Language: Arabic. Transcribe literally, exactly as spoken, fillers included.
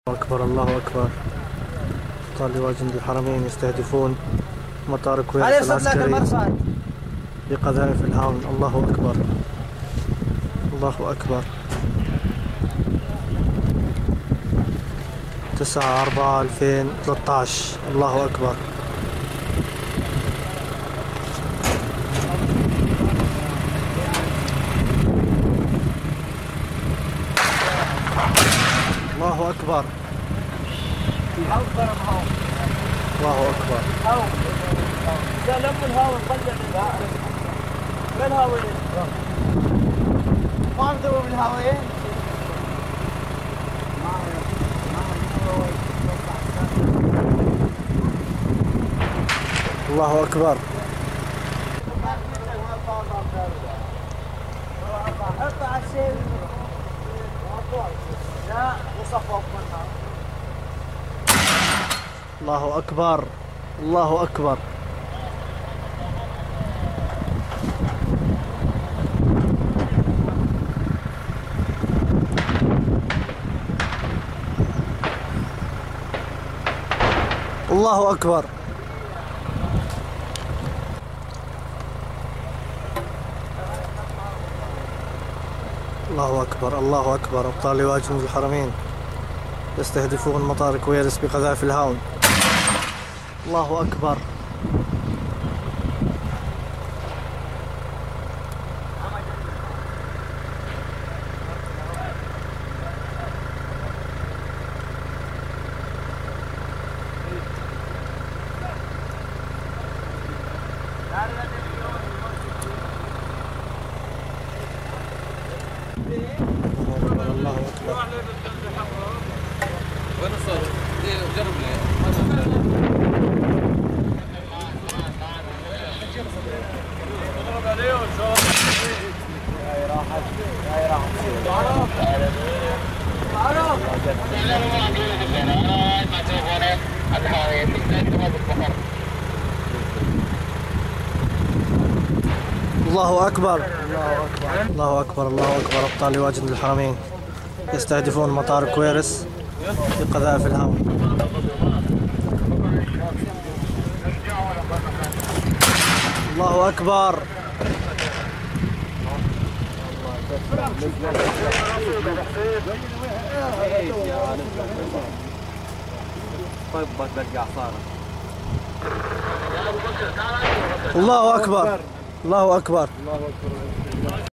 الله أكبر الله أكبر. أبطال لواء جند الحرمين يستهدفون مطار كويس العسكري بقذائف الهاون. الله أكبر الله أكبر. تسعة أربعة ألفين وثلاثة عشر. الله أكبر. الله أكبر الله أكبر. لا لم الهاوي طلع من الهاوي ما بدوا بالهاوي. الله أكبر. حط على الشيء لا وصفوا منها. الله أكبر الله أكبر. الله أكبر. الله أكبر الله أكبر. أبطال لواء جند الحرمين يستهدفون مطار كويرس بقذائف الهاون. الله أكبر. الله أكبر. وين الصوت؟ جرب لي. اضرب عليه وشوف. هاي راحت هاي راحت. الله أكبر الله أكبر الله أكبر. أبطال لواء جند الحرمين يستهدفون مطار كويرس بقذائف الهاون. الله أكبر. الله أكبر الله أكبر.